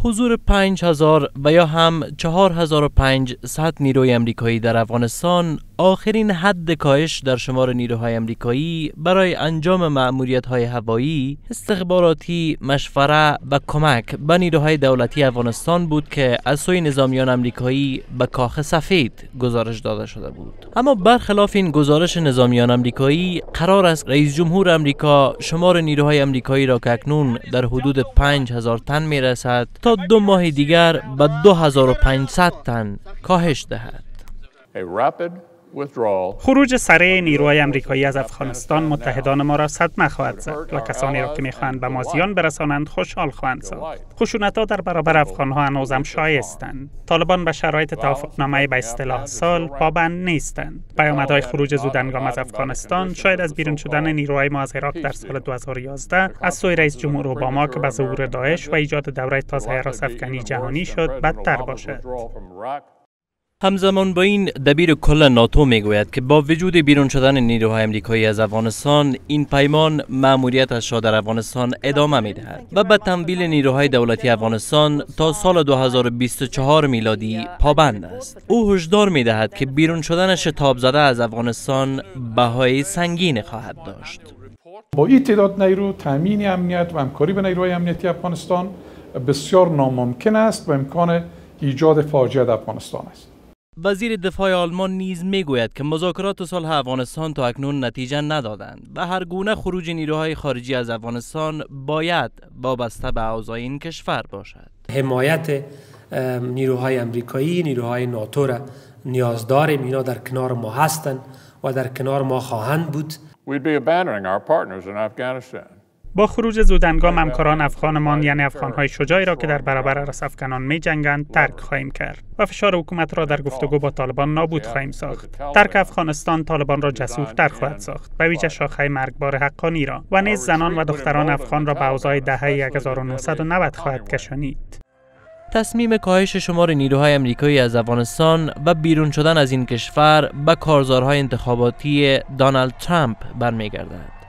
حضور 5000 و یا هم 4500 نیروی امریکایی در افغانستان آخرین حد کاهش در شمار نیروهای امریکایی برای انجام مأموریت‌های هوایی، استخباراتی، مشوره و کمک به نیروهای دولتی افغانستان بود که از سوی نظامیان امریکایی به کاخ سفید گزارش داده شده بود. اما برخلاف این گزارش نظامیان امریکایی، قرار است رئیس جمهور امریکا شمار نیروهای امریکایی را که اکنون در حدود 5000 تن میرسد تا 2 ماه دیگر به 2500 تن کاهش دهد. خروج سریع نیروهای امریکایی از افغانستان متحدان ما را صدمه خواهد زد و کسانی را که میخواهند به ما زیان برسانند خوشحال خواهند ساخت. خشونت‌ها در برابر افغان‌ها هنوزم شایستند. طالبان به شرایط توافقنامه به اصطلاح صلح پابند نیستند. پیامدهای خروج زودهنگام از افغانستان شاید از بیرون شدن نیروهای ما از عراق در سال 2011 از سوی رئیس جمهور اوباما که به ظهور داعش و ایجاد دوره تازه حراس‌افکنی جهانی شد بدتر باشد. همزمان با این، دبیر کل ناتو میگوید که با وجود بیرون شدن نیروهای امریکایی از افغانستان، این پیمان مأموریتش را در افغانستان ادامه میدهد و به تمویل نیروهای دولتی افغانستان تا سال 2024 میلادی پابند است. او هشدار میدهد که بیرون شدن شتاب زده از افغانستان بهای سنگین خواهد داشت. با این تعداد نیرو تامین امنیت و همکاری با نیروهای امنیتی افغانستان بسیار ناممکن است و امکان ایجاد فاجعه در افغانستان است. وزیر دفاع آلمان نیز میگوید که مذاکرات صلح افغانستان تا اکنون نتیجه ندادند و هر گونه خروج نیروهای خارجی از افغانستان باید وابسته به اوضاع این کشور باشد. حمایت نیروهای امریکایی، نیروهای ناتو را نیاز داریم. اینا در کنار ما هستند و در کنار ما خواهند بود. با خروج زودهنگام همکاران افغانمان، یعنی افغانهای شجاعی را که در برابر حراس‌افکنان می جنگند، ترک خواهیم کرد و فشار حکومت را در گفتگو با طالبان نابود خواهیم ساخت. ترک افغانستان طالبان را جسورتر خواهد ساخت، به ویژه شاخه مرگبار حقانی را و نیز زنان و دختران افغان را به اوضاع دهه 1990 خواهد کشانید. تصمیم کاهش شمار نیروهای امریکایی از افغانستان و بیرون شدن از این کشور به کارزارهای انتخاباتی دونالد ترامپ برمیگردد.